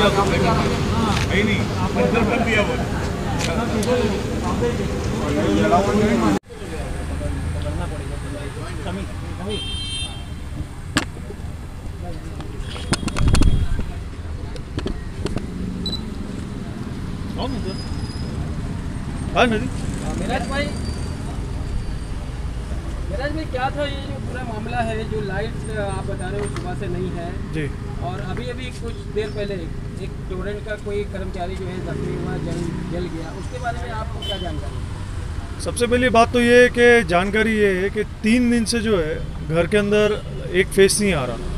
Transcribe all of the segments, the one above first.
दिया है नहीं, पंचर कर दिया वो। मेराज भाई क्या था ये जो पूरा मामला है, जो लाइट आप बता रहे हो सुबह से नहीं है जी, और अभी कुछ देर पहले एक टोरेंट का कोई कर्मचारी जो है जख्मी हुआ, जल गया, उसके बारे में आपको क्या जानकारी? सबसे पहली बात तो ये है कि जानकारी ये है कि 3 दिन से जो है घर के अंदर एक फेस नहीं आ रहा।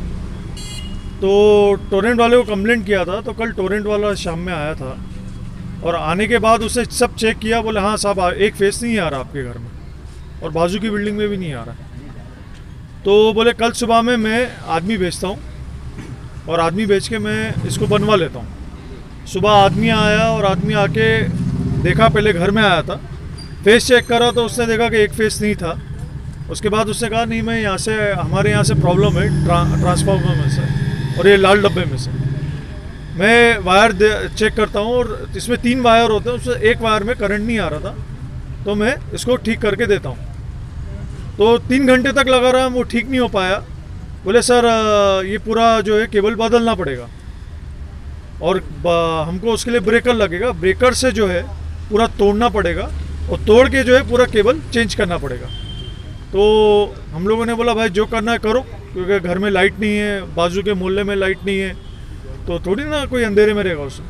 तो टोरेंट वाले को कंप्लेंट किया था, तो कल टोरेंट वाला शाम में आया था और आने के बाद उसने सब चेक किया, बोले हाँ साहब एक फेस नहीं आ रहा आपके घर में और बाजू की बिल्डिंग में भी नहीं आ रहा। तो बोले कल सुबह में मैं आदमी भेजता हूँ और आदमी भेज के मैं इसको बनवा लेता हूँ। सुबह आदमी आया और आदमी आके देखा, पहले घर में आया था, फेस चेक करा तो उसने देखा कि एक फेस नहीं था। उसके बाद उसने कहा नहीं मैं यहाँ से, हमारे यहाँ से प्रॉब्लम है ट्रांसफार्मर में से और ये लाल डब्बे में से। मैं वायर चेक करता हूँ और इसमें 3 वायर होते हैं, उससे एक वायर में करंट नहीं आ रहा था, तो मैं इसको ठीक करके देता हूँ। तो 3 घंटे तक लगा रहा, वो ठीक नहीं हो पाया। बोले सर ये पूरा जो है केबल बदलना पड़ेगा और हमको उसके लिए ब्रेकर लगेगा, ब्रेकर से जो है पूरा तोड़ना पड़ेगा और तोड़ के जो है पूरा केबल चेंज करना पड़ेगा। तो हम लोगों ने बोला भाई जो करना है करो, क्योंकि घर में लाइट नहीं है, बाजू के मोहल्ले में लाइट नहीं है, तो थोड़ी ना कोई अंधेरे में रहेगा उसमें।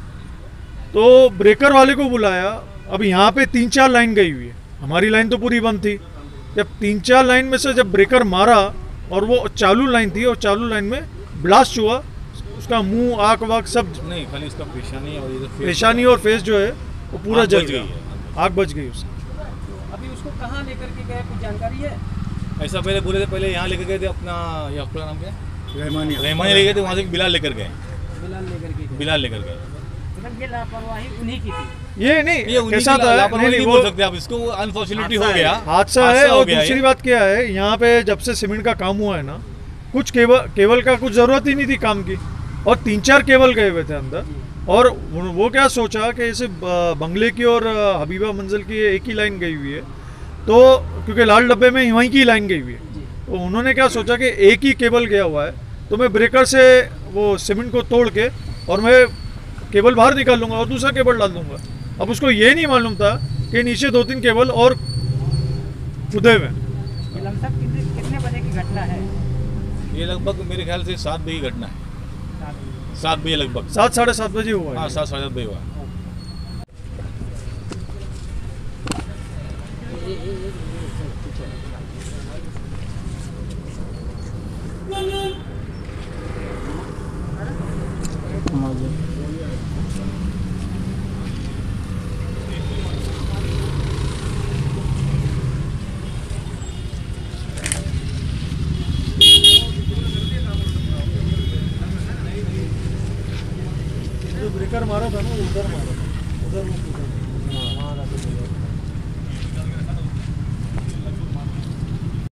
तो ब्रेकर वाले को बुलाया। अब यहाँ पे 3-4 लाइन गई हुई है, हमारी लाइन तो पूरी बंद थी। जब 3-4 लाइन में से जब ब्रेकर मारा और वो चालू लाइन थी और चालू लाइन में ब्लास्ट हुआ, उसका मुंह आँख वाक सब नहीं, खाली उसका पेशानी और फेस जो है वो पूरा जल गई, आग बच गई उसकी। अभी उसको कहाँ लेकर के गए, कुछ जानकारी है? ऐसा पहले बोले थे, पहले यहाँ लेकर गए थे अपना, ये आपका नाम क्या है, रहमानी ले गए थे, वहाँ से बिलाल लेकर गए। बिलाल लेकर गए। ये लापरवाही उन्हीं की थी। ये नहीं कैसा था, नहीं बोल सकते आप इसको, अनफॉर्चुनेटली हो गया, हादसा है। और दूसरी बात क्या है, यहाँ पे जब से सीमेंट का काम हुआ है ना, कुछ केबल का कुछ जरूरत ही नहीं थी काम की, और 3-4 केबल गए हुए थे अंदर। और वो क्या सोचा कि इसे बंगले की और हबीबा मंजिल की एक ही लाइन गई हुई है, तो क्योंकि लाल डब्बे में वहीं की लाइन गई हुई है, तो उन्होंने क्या सोचा कि एक ही केबल गया हुआ है, तो मैं ब्रेकर से वो सीमेंट को तोड़ के और मैं केबल बाहर निकाल लूँगा और दूसरा केबल डाल दूँगा। अब उसको ये नहीं मालूम था कि नीचे 2-3 केबल और खुदे हुए। कितने बजे की घटना है ये? लगभग मेरे ख्याल से 7 बजे की घटना है, 7 बजे लगभग, 7-7:30 बजे हुआ। हाँ 7-7:30 बजे हुआ। ब्रेकर मारा था ना, उधर मारा था, उधर